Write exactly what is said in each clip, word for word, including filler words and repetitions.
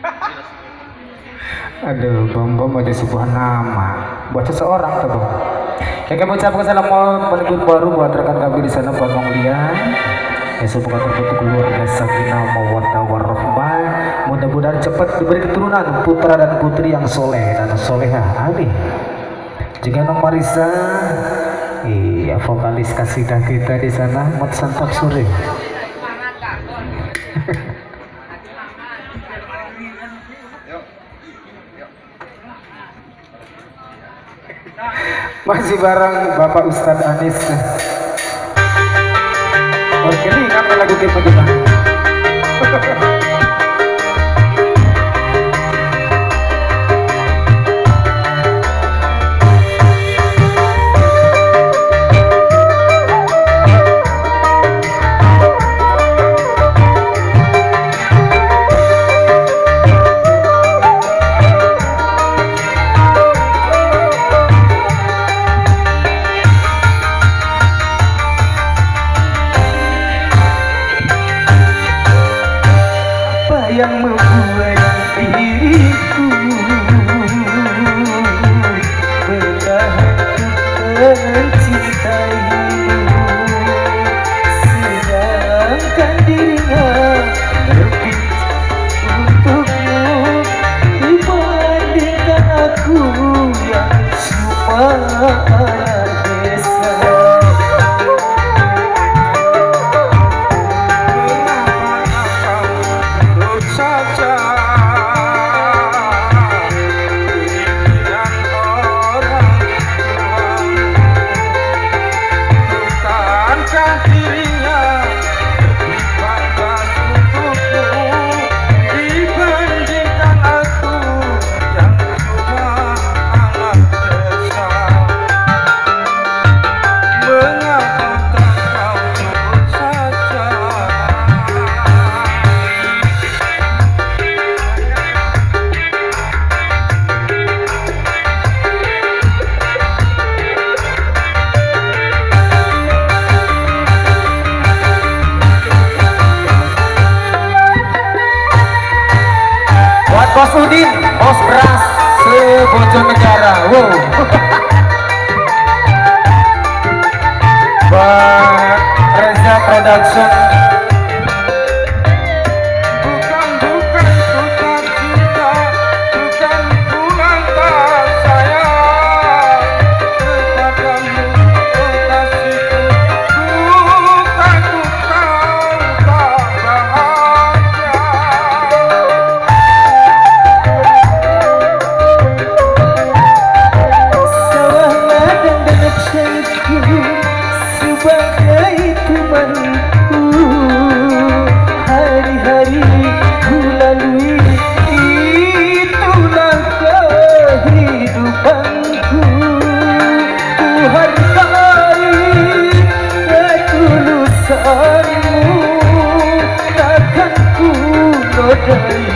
Aduh, bom bom aja sebuah nama buat seseorang tuh bom. Oke, kami ucapkan salam menyebut baru buat rekan kami di sana Bang Lian. Ya semoga terbentuk keluarga sakinah mawaddah warahmah. Mudah-mudahan cepat diberi keturunan putra dan putri yang soleh dan soleha. Amin. Juga Nong Marisa, iya vokalis kasidah kita di sana, Mat Santap Sore. Masih bareng Bapak Ustadz Anis. Oke, ini kan lagu kita gimana? Yang membuat diriku menahan mencintaimu, sedangkan dirinya lebih untukmu dibandingkan aku yang cuma desa. Bos Udin, bos beras se-Bojonegara. Wow. Buat Reza Production. Hari-hari ku lalui, itulah kehidupanku. Ku hargai ketulusanmu, takkan ku nodai.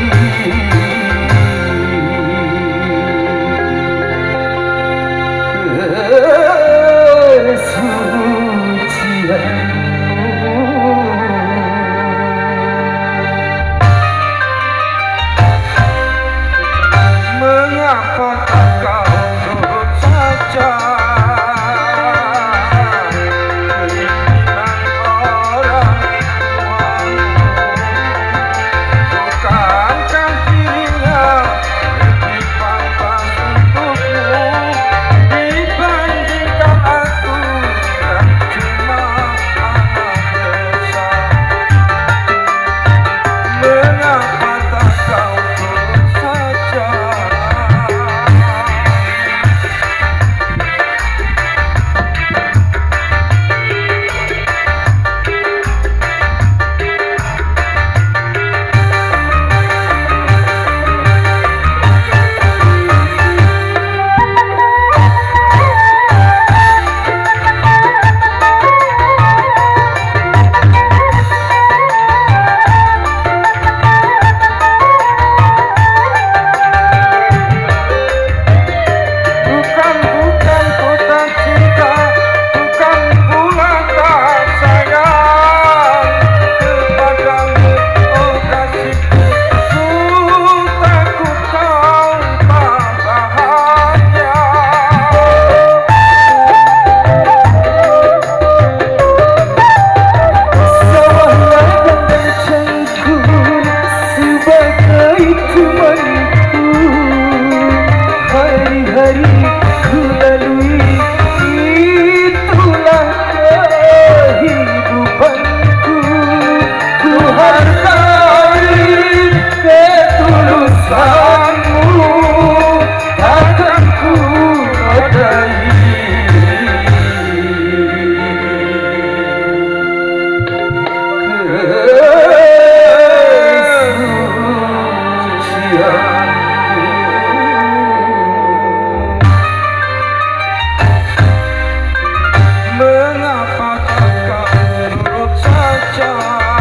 Mengapa kau nurut saja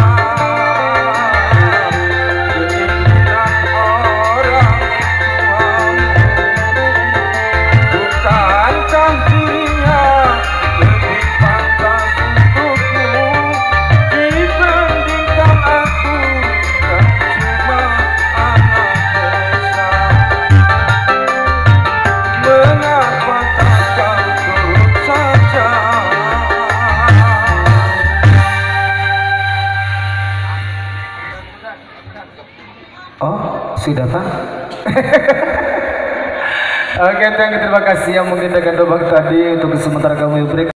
keinginan orang tuamu? Bukankah dirinya lebih pantas untukmu dibandingkan aku yang cuma anak desa? Mengapa tak kau turut saja? Oh, sudah Pak? Oke, thank you, terima kasih yang menggunakan dobang tadi untuk sementara kami berikan.